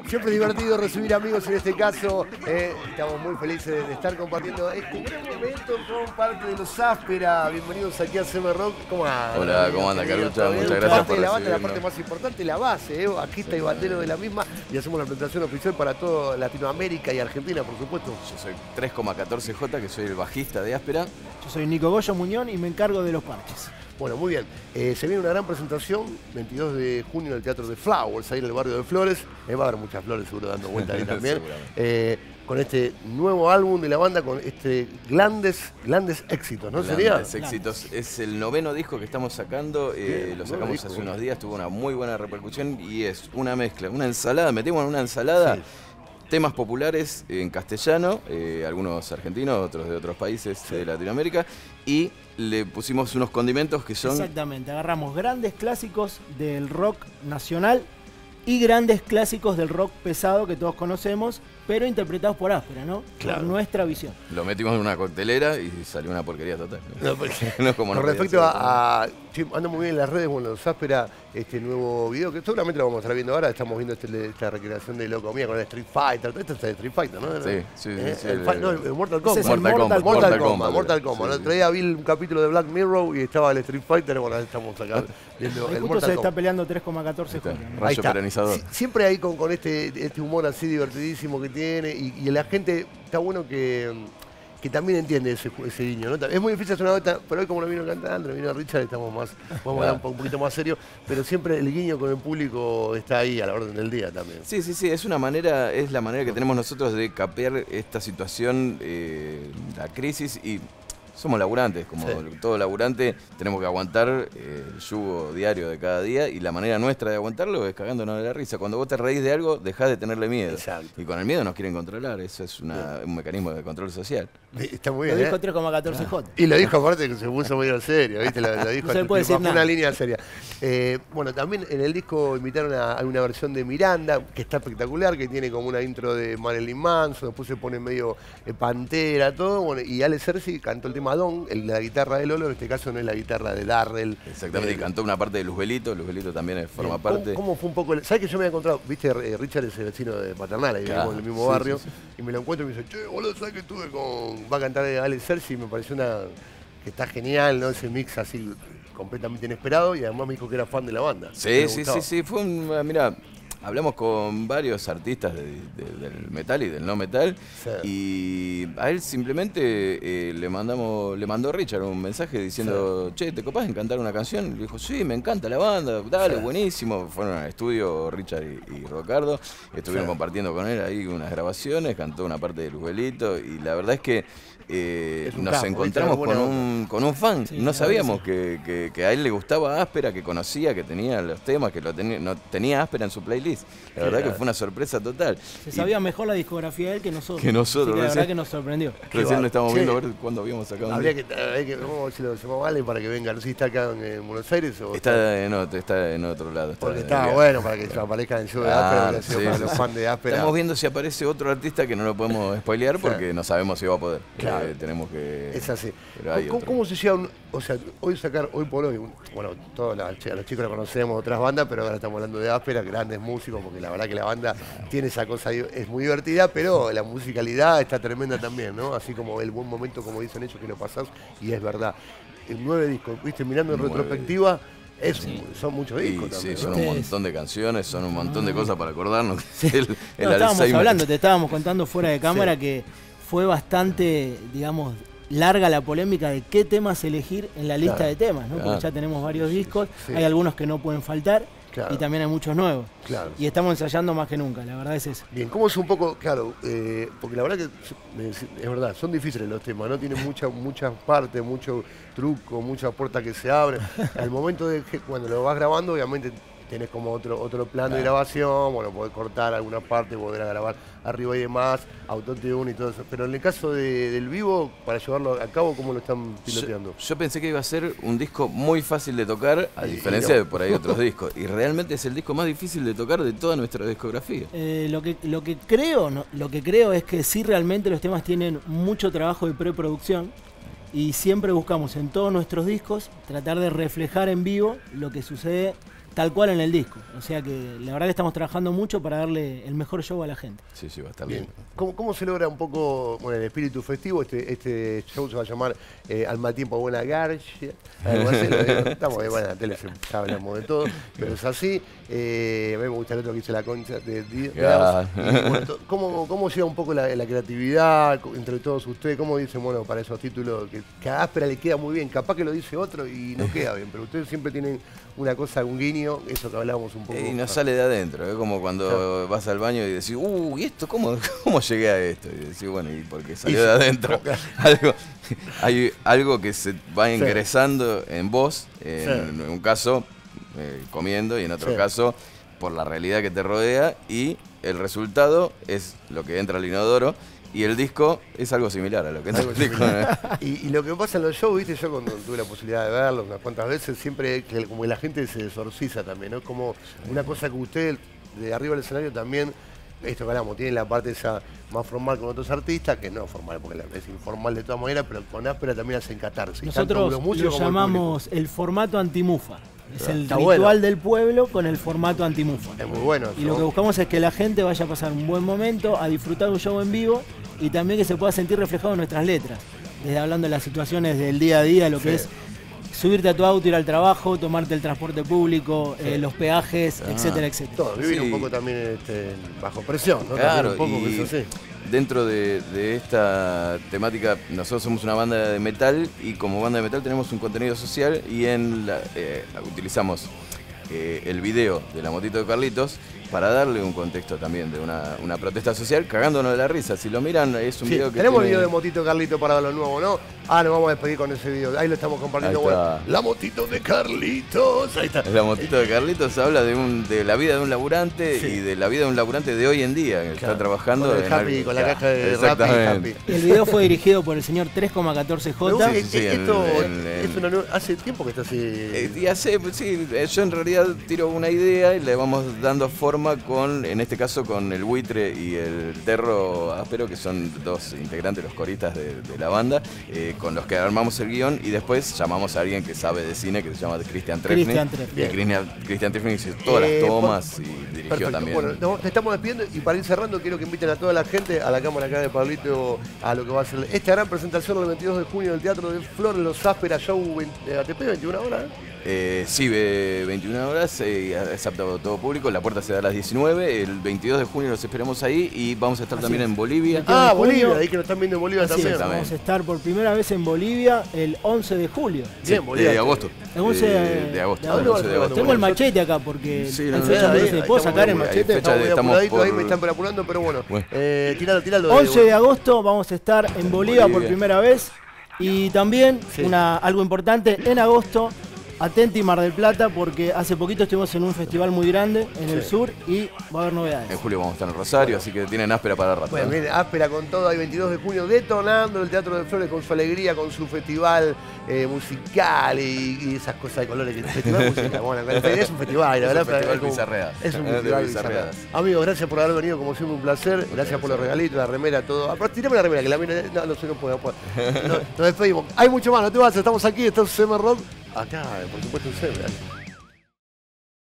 Siempre divertido recibir amigos en este caso. Estamos muy felices de estar compartiendo este gran momento con parte de los Áspera. Bienvenidos aquí a CM Rock. ¿Cómo anda? Hola, ¿cómo anda, Carucha? Muchas gracias por la recibirnos. parte más importante, la base. Aquí está el bandero de la misma y hacemos la presentación oficial para toda Latinoamérica y Argentina, por supuesto. Yo soy 3,14J, que soy el bajista de Áspera. Yo soy Nico Goyo Muñón y me encargo de los parches. Bueno, muy bien. Se viene una gran presentación, 22 de junio en el Teatro de Flowers, ahí en el barrio de Flores. Va a haber muchas flores seguro dando vuelta ahí también. Con este nuevo álbum de la banda, con grandes éxitos, ¿no? Grandes éxitos. Es el 9º disco que estamos sacando. Lo sacamos hace unos días, tuvo una muy buena repercusión y es una mezcla, una ensalada. Metimos en una ensalada. Sí. Temas populares en castellano, algunos argentinos, otros de otros países de Latinoamérica, y le pusimos unos condimentos que son... Exactamente, agarramos grandes clásicos del rock nacional y grandes clásicos del rock pesado que todos conocemos, pero interpretados por Áspera, ¿no? Claro. Por nuestra visión. Lo metimos en una coctelera y salió una porquería total. No, porque no como con respecto anda muy bien en las redes, bueno, los Áspera, este nuevo video, que seguramente lo vamos a estar viendo ahora, estamos viendo esta recreación de Loco Mía con el Street Fighter, esto es el Street Fighter, ¿no? Sí. El Mortal Kombat. Mortal Kombat. Mortal Kombat. El otro día vi un capítulo de Black Mirror y estaba el Street Fighter, bueno, estamos acá viendo el Mortal se está Kombat. Peleando 3,14. Rayo peronizador. Siempre ahí con este humor así divertidísimo que tiene y la gente, está bueno que también entiende ese guiño, ¿no? Es muy difícil hacer una nota, pero hoy como lo vino cantando, lo vino Richard, vamos a hablar un poquito más serio, pero siempre el guiño con el público está ahí a la orden del día también. Sí, es la manera que tenemos nosotros de capear esta situación, la crisis, y somos laburantes, como todo laburante, tenemos que aguantar el yugo diario de cada día, y la manera nuestra de aguantarlo es cagándonos de la risa. Cuando vos te reís de algo, dejás de tenerle miedo. Exacto. Y con el miedo nos quieren controlar, eso es un mecanismo de control social. Está muy bien. Lo dijo 3,14J. Y lo dijo aparte que se puso medio serio, ¿viste? Lo dijo, no se puede decir nada. Una línea seria. Bueno, también en el disco invitaron a una versión de Miranda, que está espectacular, que tiene como una intro de Marilyn Manson, después se pone medio Pantera, todo. Bueno, y Ale Sergi cantó el tema Don, la guitarra de Lolo, en este caso no es la guitarra de Darrell. Exactamente, y cantó una parte de Luzbelito también forma parte. ¿Cómo fue un poco? ¿Sabes que yo me había encontrado? Viste, Richard es el vecino de Paternal, ahí vivimos en el mismo barrio, y me lo encuentro y me dice, che, boludo, ¿sabes que estuve va a cantar Ale Sergi? Y me pareció que está genial, ¿no? Ese mix así completamente inesperado, y además me dijo que era fan de la banda. Sí, fue mirá, hablamos con varios artistas del metal y del no metal, y a él simplemente le mandó Richard un mensaje diciendo, che, ¿te copás en cantar una canción? Y le dijo, sí, me encanta la banda, dale, buenísimo. Fueron al estudio Richard y Rocardo, estuvieron compartiendo con él ahí unas grabaciones, cantó una parte de Luzbelito, y la verdad es que nos encontramos con un fan. No sabíamos que a él le gustaba Áspera, que conocía, que tenía los temas, que tenía Áspera en su playlist. La verdad que fue una sorpresa total. Se sabía mejor la discografía de él que nosotros. Así que la verdad que nos sorprendió. Recién lo estamos viendo a ver cuándo habíamos sacado. Habría que vamos a ver si lo llamamos a Ale para que venga. No sé si está acá en Buenos Aires o está en otro lado. Porque está bueno para que aparezca en el show de Áspera, para los fans de Áspera. Estamos viendo si aparece otro artista que no lo podemos spoilear porque no sabemos si va a poder. Claro. Tenemos que... Es así. ¿Cómo se llega o sea, hoy por hoy, bueno, todos los chicos la conocemos, otras bandas, pero ahora estamos hablando de Áspera, grandes músicos, porque la verdad que la banda tiene esa cosa, es muy divertida, pero la musicalidad está tremenda también, ¿no? Así como el buen momento, como dicen ellos, que lo pasás, y es verdad. 9 discos, viste, mirando en retrospectiva, son muchos discos también. Sí, son un montón de canciones, son un montón de cosas para acordarnos. Estábamos hablando, te estábamos contando fuera de cámara que fue bastante, digamos, larga la polémica de qué temas elegir en la lista de temas, ¿no? Porque ya tenemos varios discos, hay algunos que no pueden faltar y también hay muchos nuevos. Y estamos ensayando más que nunca, la verdad es eso. Bien, ¿cómo es un poco, porque la verdad que es verdad, son difíciles los temas, ¿no? Tienen muchas partes, mucho truco, muchas puertas que se abren. Al momento de que cuando lo vas grabando, obviamente tenés como otro plano de grabación, bueno, podés cortar alguna parte, poder grabar arriba y demás, autotune y todo eso. Pero en el caso del vivo, para llevarlo a cabo, ¿cómo lo están piloteando? Yo pensé que iba a ser un disco muy fácil de tocar, a diferencia de por ahí otros discos. Y realmente es el disco más difícil de tocar de toda nuestra discografía. Lo que creo es que sí, realmente los temas tienen mucho trabajo de preproducción. Y siempre buscamos en todos nuestros discos tratar de reflejar en vivo lo que sucede tal cual en el disco. O sea que la verdad que estamos trabajando mucho para darle el mejor show a la gente. Sí, sí, va a estar bien. lindo. ¿Cómo se logra un poco el espíritu festivo? Este show se va a llamar Al mal tiempo buena garcha. Estamos de buena tele, ya hablamos de todo, pero es así. A mí me gusta el otro que hice la concha de Dios. ¿Cómo llega un poco la creatividad entre todos ustedes? ¿Cómo dicen, bueno, para esos títulos que a Áspera le queda muy bien? Capaz que lo dice otro y no queda bien, pero ustedes siempre tienen una cosa, un guiño, eso que hablábamos un poco. Y nos sale de adentro, es como cuando vas al baño y decís, ¿y esto cómo llegué a esto? Y decís, bueno, y porque salió de adentro. Hay algo que se va ingresando en vos, en un caso comiendo y en otro caso por la realidad que te rodea, y el resultado es lo que entra al inodoro. Y el disco es algo similar a lo que entra el disco. Y lo que pasa en los shows, viste, yo cuando tuve la posibilidad de verlo unas cuantas veces, siempre como que la gente se desorciza también, ¿no? Como una cosa que ustedes de arriba del escenario también, esto que hablamos, tienen la parte esa más formal con otros artistas, que no formal, porque es informal de todas maneras, pero con Áspera también hacen catarsis. Nosotros lo llamamos el formato antimufa. Es el ritual del pueblo con el formato antimufa. Es muy bueno. Y lo que buscamos es que la gente vaya a pasar un buen momento, a disfrutar un show en vivo y también que se pueda sentir reflejado en nuestras letras. Desde hablando de las situaciones del día a día, lo que es subirte a tu auto, ir al trabajo, tomarte el transporte público, los peajes, etcétera, etcétera. Todo, vivir un poco también bajo presión, ¿no? Claro, un poco que es así. Dentro de esta temática, nosotros somos una banda de metal y como banda de metal tenemos un contenido social y utilizamos el video de la motito de Carlitos para darle un contexto también de una protesta social, cagándonos de la risa. Si lo miran, es un video que tenemos el video de Motito Carlito para lo nuevo, ¿no? Nos vamos a despedir con ese video. Ahí lo estamos compartiendo. Bueno, la motito de Carlitos. Ahí está. La motito de Carlitos habla de la vida de un laburante y de la vida de un laburante de hoy en día, que está trabajando con el Happy, con la caja de Rappi. El video fue dirigido por el señor 3,14J. Esto hace tiempo que está así. Yo en realidad tiro una idea y le vamos dando forma en este caso con el Buitre y el Terro Áspero, que son dos integrantes, los coristas de la banda, con los que armamos el guión y después llamamos a alguien que sabe de cine, que se llama Cristian Trefny. Cristian Trefny hizo todas las tomas y dirigió perfecto. También. Bueno, te estamos despidiendo y para ir cerrando quiero que inviten a toda la gente a la cámara acá de Pablito a lo que va a ser esta gran presentación el 22 de junio del Teatro de Flor en los Áspera Show ATP, 21 horas. Sí, 21 horas, es apto a todo público, la puerta se da a las 19, el 22 de junio los esperamos ahí y vamos a estar también en Bolivia. Bolivia, ahí que nos están viendo en Bolivia también. Vamos a estar por primera vez en Bolivia el 11 de julio. Bien, Bolivia. De agosto. El 11 de agosto. Tengo el machete acá porque hay fecha donde se puedo sacar el machete. Ahí me están apurando, pero bueno. Tiralo. 11 de agosto vamos a estar en Bolivia por primera vez y también algo importante, en agosto Atenti Mar del Plata, porque hace poquito estuvimos en un festival muy grande en el sur y va a haber novedades. En julio vamos a estar en Rosario, así que tienen Áspera para rato. Bueno, miren, Áspera con todo, hay 22 de junio detonando el Teatro de Flores con su alegría, con su festival musical y esas cosas de colores. Festival musical, bueno, es un festival, la verdad. Es un festival bizarreadas. Amigos, gracias por haber venido, como siempre un placer. Gracias por los regalitos, la remera, todo. Tirame la remera, que la mira, no puedo. Nos despedimos. Hay mucho más, no te vas, estamos aquí, estamos en CM Rock. Acá, por supuesto, en CM.